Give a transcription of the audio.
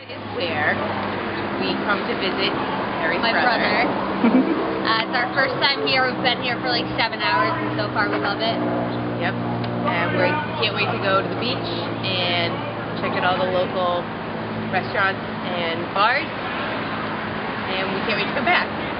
is where we come to visit Harry's My brother. It's our first time here. We've been here for like 7 hours, and so far we love it. Yep. And we can't wait to go to the beach and check out all the local restaurants and bars. And we can't wait to come back.